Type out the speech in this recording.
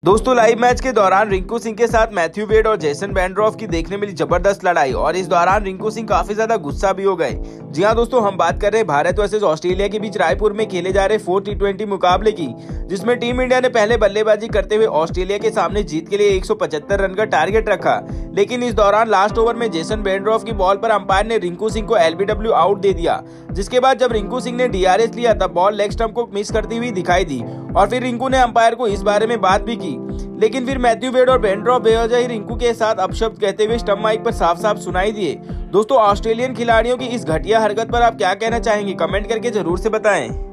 दोस्तों live match के दौरान रिंकू सिंह के साथ मैथ्यू वेड और जेसन बेंड्रॉफ की देखने मिली जबरदस्त लड़ाई और इस दौरान रिंकू सिंह काफी ज्यादा गुस्सा भी हो गए। जी हां दोस्तों, हम बात कर रहे हैं भारत वर्सेस ऑस्ट्रेलिया के बीच रायपुर में खेले जा रहे 4 T20 मुकाबले की, जिसमें टीम इंडिया ने पहले बल्लेबाजी करते हुए ऑस्ट्रेलिया के सामने जीत के लिए 175 रन का टारगेट रखा। लेकिन इस दौरान लास्ट ओवर में जेसन बेंड्रॉफ की बॉल पर अंपायर ने रिंकू सिंह को LBW आउट दे दिया, जिसके बाद जब रिंकू सिंह ने DRS लिया तब बॉल लेग स्टंप को मिस करती हुई दिखाई दी और फिर रिंकू ने अंपायर को इस बारे में बात भी की। लेकिन फिर मैथ्यू वेड और बेंड्रॉफ बेवजह ही रिंकू के साथ अपशब्द कहते हुए स्टंप माइक पर साफ साफ सुनाई दिए। दोस्तों ऑस्ट्रेलियन खिलाड़ियों की इस घटिया हरकत पर आप क्या कहना चाहेंगे, कमेंट करके जरूर से बताएं।